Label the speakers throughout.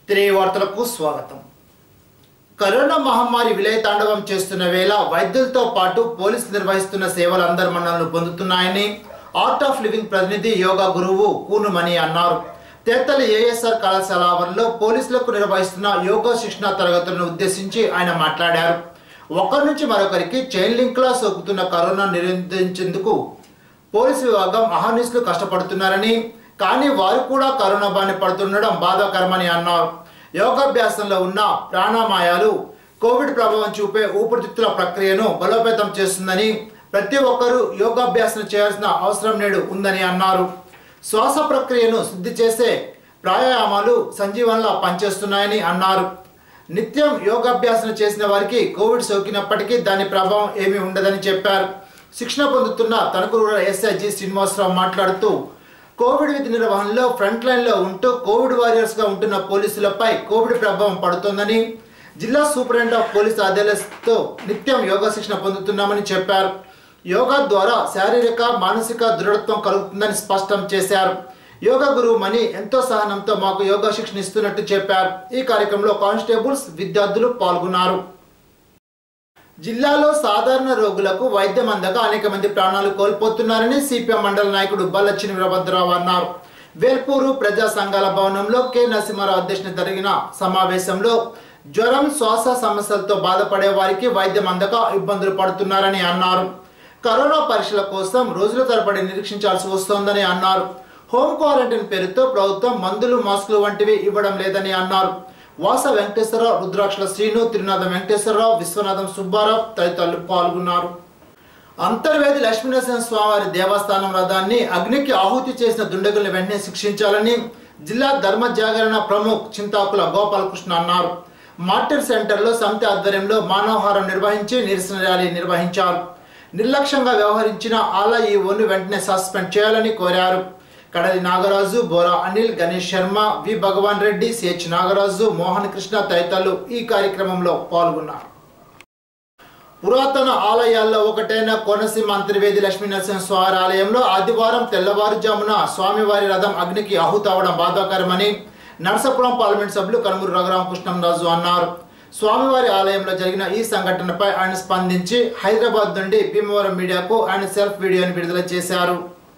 Speaker 1: తిరిగి వార్తలకు స్వాగతం. కరోనా మహమ్మారి విలయతాండవం చేస్తున్న వేళ వైద్యులతో పాటు పోలీసులు నిర్వహిస్తున్న సేవలు అందరి మన్ననలు పొందుతున్నాయని ఆర్ట్ ఆఫ్ లివింగ్ ప్రతినిధి యోగా గురువు కూనుమణి అన్నారు. తేతలి ఏఎస్ఆర్ కళాశాల ఆవరణలో పోలీసులకు నిర్వహిస్తున్న యోగా శిక్షణ తరగతులను ఉద్దేశించి ఆయన మాట్లాడారు. ఒకరి నుంచి మరొకరికి చైన్ లింక్లా సోకుతున్న కరోనా నిరోధించేందుకు పోలీసు విభాగం అహర్నిశలు కష్టపడుతున్నారని, కానీ వారు కూడా కరోనా బారిన పడుతుండడం బాధాకరమని అన్నారు. యోగాభ్యాసంలో ఉన్న ప్రాణాయామాలు కోవిడ్ ప్రభావం చూపే ఊపిరితిత్తుల ప్రక్రియను బలోపేతం చేస్తుందని, ప్రతి ఒక్కరూ యోగాభ్యాసం చేయాల్సిన అవసరం నేడు ఉందని అన్నారు. శ్వాస ప్రక్రియను శుద్ధి చేసే ప్రాణాయామాలు సంజీవనంలా పనిచేస్తున్నాయని అన్నారు. నిత్యం యోగాభ్యాసం చేసిన వారికి కోవిడ్ సోకినప్పటికీ దాని ప్రభావం ఏమీ ఉండదని చెప్పారు. శిక్షణ పొందుతున్న Tanuku rural SI G Srinivasarao మాట్లాడుతూ, కోవిడ్ విధి నిర్వహణలో ఫ్రంట్ లైన్లో ఉంటూ కోవిడ్ వారియర్స్గా ఉంటున్న పోలీసులపై కోవిడ్ ప్రభావం పడుతోందని, జిల్లా సూపరింటెండెంట్ ఆఫ్ పోలీస్ ఆదేశాలతో నిత్యం యోగా శిక్షణ పొందుతున్నామని చెప్పారు. యోగా ద్వారా శారీరక మానసిక దృఢత్వం కలుగుతుందని స్పష్టం చేశారు. యోగా గురువు మణి ఎంతో సహనంతో మాకు యోగా శిక్షణ ఇస్తున్నట్టు చెప్పారు. ఈ కార్యక్రమంలో కానిస్టేబుల్స్, విద్యార్థులు పాల్గొన్నారు. జిల్లాలో సాధారణ రోగులకు వైద్యం అందక అనేక మంది ప్రాణాలు కోల్పోతున్నారని సిపిఎం మండల నాయకుడు బల్లచ్చిని వీరభద్రరావు అన్నారు. వేల్పూరు ప్రజా సంఘాల భవనంలో కె నరసింహారావు అధ్యక్షతన జరిగిన సమావేశంలో జ్వరం, శ్వాస సమస్యలతో బాధపడే వారికి వైద్యం అందక ఇబ్బందులు పడుతున్నారని అన్నారు. కరోనా పరీక్షల కోసం రోజుల తరబడి నిరీక్షించాల్సి వస్తోందని అన్నారు. హోమ్ క్వారంటైన్ పేరుతో ప్రభుత్వం మందులు, మాస్కులు వంటివి ఇవ్వడం లేదని అన్నారు. వాస వెంకటేశ్వరరావు, రుద్రాక్షల శ్రీను, తిరునాథం వెంకటేశ్వరరావు, విశ్వనాథం సుబ్బారావు తదితరులు పాల్గొన్నారు. అంతర్వేది లక్ష్మీనరసింహ స్వామివారి దేవస్థానం రథాన్ని అగ్నికి ఆహుతి చేసిన దుండగులను వెంటనే శిక్షించాలని జిల్లా ధర్మ జాగరణ ప్రముఖ్ చింతాకుల గోపాలకృష్ణ అన్నారు. మార్టిర్ సెంటర్లో సమితి ఆధ్వర్యంలో మానవహారం నిర్వహించి నిరసన ర్యాలీ నిర్వహించారు. నిర్లక్ష్యంగా వ్యవహరించిన ఆలయ ఈవోను వెంటనే సస్పెండ్ చేయాలని కోరారు. కడలి నాగరాజు, బోరా అనిల్, గణేష్ శర్మ, వి భగవాన్ రెడ్డి, సిహెచ్ నాగరాజు, మోహన్ కృష్ణ తదితరులు ఈ కార్యక్రమంలో పాల్గొన్నారు. పురాతన ఆలయాల్లో ఒకటైన కోనసీమ అంతర్వేది లక్ష్మీనరసింహ స్వామి ఆలయంలో ఆదివారం తెల్లవారుజామున స్వామివారి రథం అగ్నికి ఆహుతవడం బాధాకరమని నరసాపురం పార్లమెంట్ సభ్యులు కనుమూరు రఘురామకృష్ణంరాజు అన్నారు. స్వామివారి ఆలయంలో జరిగిన ఈ సంఘటనపై ఆయన స్పందించి హైదరాబాద్ నుండి భీమవరం మీడియాకు ఆయన సెల్ఫ్ వీడియోని విడుదల చేశారు.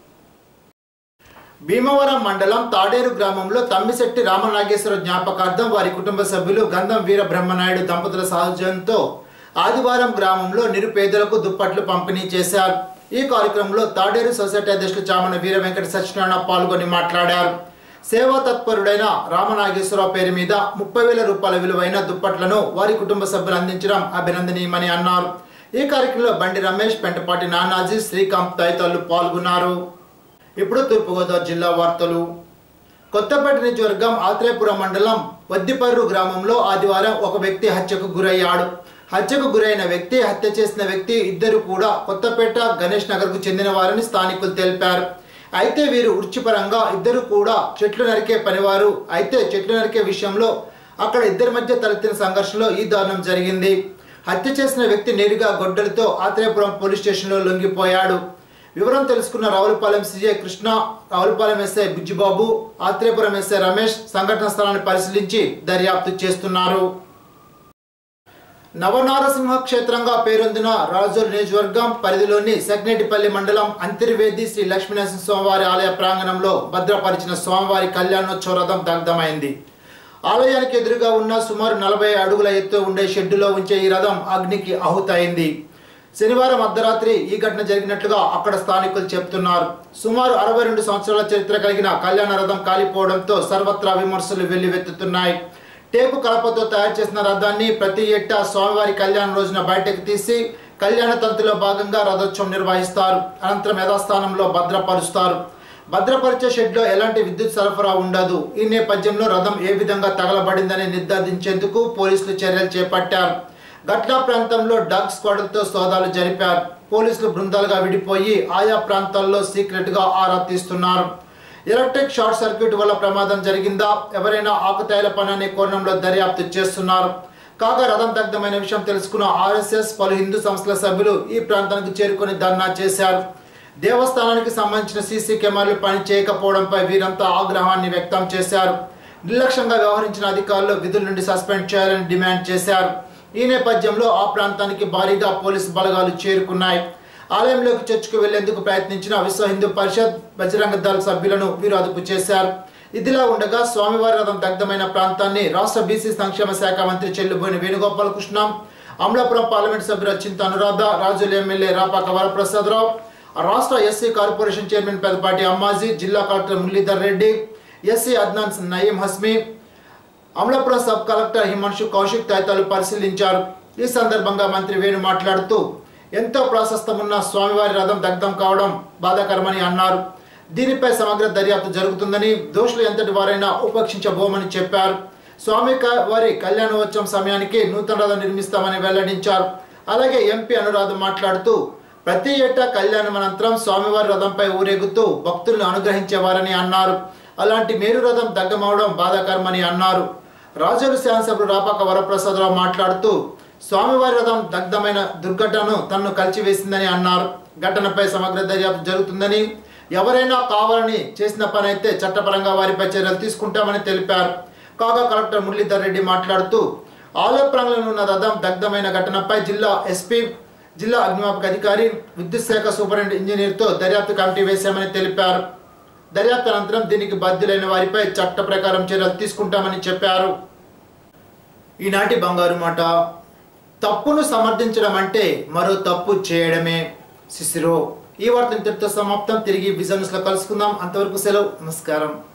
Speaker 1: భీమవరం మండలం తాడేరు గ్రామంలో తమ్మిశెట్టి రామనాగేశ్వర జ్ఞాపకార్థం వారి కుటుంబ సభ్యులు గంధం వీర బ్రహ్మనాయుడు దంపతుల సహజంతో ఆదివారం గ్రామంలో నిరుపేదలకు దుప్పట్లు పంపిణీ చేశారు. ఈ కార్యక్రమంలో తాడేరు సొసైటీ అధ్యక్షులు చామన వీర వెంకట సత్యనారాయణ పాల్గొని మాట్లాడారు. సేవా తత్పరుడైన రామనాగేశ్వరరావు పేరు మీద 30,000 రూపాయల విలువైన దుప్పట్లను వారి కుటుంబ సభ్యులు అందించడం అభినందనీయమని అన్నారు. ఈ కార్యక్రమంలో బండి రమేష్, పెంటపాటి నానాజీ, శ్రీకాంత్ తదితరులు పాల్గొన్నారు. ఇప్పుడు తూర్పుగోదావరి జిల్లా వార్తలు. కొత్తపేట నియోజకవర్గం ఆత్రేయపురం మండలం వద్దిపర్రు గ్రామంలో ఆదివారం ఒక వ్యక్తి హత్యకు గురయ్యాడు. హత్యకు గురైన వ్యక్తి, హత్య చేసిన వ్యక్తి ఇద్దరు కూడా కొత్తపేట గణేష్ నగర్కు చెందిన వారని స్థానికులు తెలిపారు. అయితే వీరు వృత్తిపరంగా ఇద్దరు కూడా చెట్లు నరికే పనివారు. అయితే చెట్లు నరికే విషయంలో అక్కడ ఇద్దరి మధ్య తలెత్తిన సంఘర్షణలో ఈ దారుణం జరిగింది. హత్య చేసిన వ్యక్తి నేరుగా గొడ్డలితో ఆత్రేయపురం పోలీస్ స్టేషన్లో లొంగిపోయాడు. వివరం తెలుసుకున్న Ravulapalem CI Krishna, Ravulapalem SI Bujjibabu, Atreyapuram SI Ramesh సంఘటన స్థలాన్ని పరిశీలించి దర్యాప్తు చేస్తున్నారు. నవనారసింహ క్షేత్రంగా పేరొందిన రాజోల్ నియోజకవర్గం పరిధిలోని సగ్నేటిపల్లి మండలం అంతర్వేది శ్రీ లక్ష్మీనరసింహ స్వామివారి ఆలయ ప్రాంగణంలో భద్రపరిచిన స్వామివారి కళ్యాణోత్సవ రథం దగ్ధమైంది. ఆలయానికి ఎదురుగా ఉన్న సుమారు 40 అడుగుల ఎత్తు ఉండే షెడ్డులో ఉంచే ఈ రథం అగ్నికి ఆహుతైంది. శనివారం అర్ధరాత్రి ఈ ఘటన జరిగినట్లుగా అక్కడ స్థానికులు చెబుతున్నారు. సుమారు 62 సంవత్సరాల చరిత్ర కలిగిన కళ్యాణ రథం కాలిపోవడంతో సర్వత్రా విమర్శలు వెల్లువెత్తుతున్నాయి. టేపు కలపతో తయారు చేసిన రథాన్ని ప్రతి ఏటా స్వామివారి కళ్యాణ రోజున బయటకు తీసి కళ్యాణ తంతులో భాగంగా రథోత్సవం నిర్వహిస్తారు. అనంతరం యథాస్థానంలో భద్రపరుస్తారు. భద్రపరిచే షెడ్లో ఎలాంటి విద్యుత్ సరఫరా ఉండదు. ఈ నేపథ్యంలో రథం ఏ విధంగా తగలబడిందని నిర్ధారించేందుకు పోలీసులు చర్యలు చేపట్టారు. ఘటనా ప్రాంతంలో డాగ్ స్క్వాడ్లతో సోదాలు జరిపారు. పోలీసులు బృందాలుగా విడిపోయి ఆయా ప్రాంతాల్లో సీక్రెట్ గా ఆరా తీస్తున్నారు. ఎలక్ట్రిక్ షార్ట్ సర్క్యూట్ వల్ల ప్రమాదం జరిగిందా, ఎవరైనా ఆకుతాయిల పని అనే కోణంలో దర్యాప్తు చేస్తున్నారు. కాగా రథం దగ్ధమైన విషయం తెలుసుకున్న ఆర్ఎస్ఎస్, పలు హిందూ సంస్థల సభ్యులు ఈ ప్రాంతానికి చేరుకొని ధర్నా చేశారు. దేవస్థానానికి సంబంధించిన సీసీ కెమెరాలు పని చేయకపోవడంపై వీరంతా ఆగ్రహాన్ని వ్యక్తం చేశారు. నిర్లక్ష్యంగా వ్యవహరించిన అధికారులు విధుల నుండి సస్పెండ్ చేయాలని డిమాండ్ చేశారు. ఈ నేపథ్యంలో ఆ ప్రాంతానికి భారీగా పోలీసు బలగాలు చేరుకున్నాయి. ఆలయంలోకి చర్చకు వెళ్లేందుకు ప్రయత్నించిన విశ్వ హిందూ పరిషత్, బజరంగ దళ సభ్యులను వీరు అదుపు చేశారు. ఇదిలా ఉండగా స్వామివారి రథం దగ్ధమైన ప్రాంతాన్ని రాష్ట్ర బీసీ సంక్షేమ శాఖ మంత్రి చెల్లుబోయిన వేణుగోపాలకృష్ణ, అమలాపురం పార్లమెంట్ సభ్యులు చింత అనురాధ, రాజుల ఎమ్మెల్యే రాపాక వరప్రసాదరావు, రాష్ట్ర SC corporation chairman Pedapati Ammaji, జిల్లా collector Muralidhar Reddy, SC Adnan Nayeem Hasmi, Amalapuram sub collector Himanshu Kaushik తదితరులు పరిశీలించారు. ఈ సందర్భంగా మంత్రి వేణు మాట్లాడుతూ ఎంతో ప్రాశస్తమున్న స్వామివారి రథం దగ్ధం కావడం బాధాకరమని అన్నారు. దీనిపై సమగ్ర దర్యాప్తు జరుగుతుందని, దోషులు ఎంతటి వారైనా ఉపేక్షించబోమని చెప్పారు. స్వామివారి కళ్యాణోత్సవం సమయానికి నూతన రథం నిర్మిస్తామని వెల్లడించారు. అలాగే ఎంపీ అనురాధ మాట్లాడుతూ ప్రతి ఏటా కళ్యాణం అనంతరం స్వామివారి రథంపై ఊరేగుతూ భక్తులను అనుగ్రహించేవారని అన్నారు. అలాంటి మేరు రథం దగ్ధమవడం బాధాకరమని అన్నారు. రాజోలు శాసనసభ్యుడు రాపాక వరప్రసాదరావు మాట్లాడుతూ స్వామివారి రథం దగ్ధమైన దుర్ఘటనను తనను కలిచివేసిందని అన్నారు. ఘటనపై సమగ్ర దర్యాప్తు జరుగుతుందని, ఎవరైనా కావాలని చేసిన పని అయితే చట్టపరంగా వారిపై చర్యలు తీసుకుంటామని తెలిపారు. కాగా కలెక్టర్ మురళీధర్ రెడ్డి మాట్లాడుతూ ఆలయ ప్రాంగణంలో ఉన్న రథం దగ్ధమైన ఘటనపై జిల్లా ఎస్పీ, జిల్లా అగ్నిమాపక అధికారి, విద్యుత్ శాఖ సూపరింటెండెంట్ ఇంజనీర్తో దర్యాప్తు కమిటీ వేశామని తెలిపారు. దర్యాప్తు అనంతరం దీనికి బాధ్యులైన వారిపై చట్ట ప్రకారం చర్యలు తీసుకుంటామని చెప్పారు. ఈనాటి బంగారు మాట, తప్పును సమర్థించడం అంటే మరో తప్పు చేయడమే. సిసిరో. ఈ వార్త ఇంతటితో సమాప్తం. తిరిగి విజన్ న్యూస్లో కలుసుకుందాం. అంతవరకు సెలవు. నమస్కారం.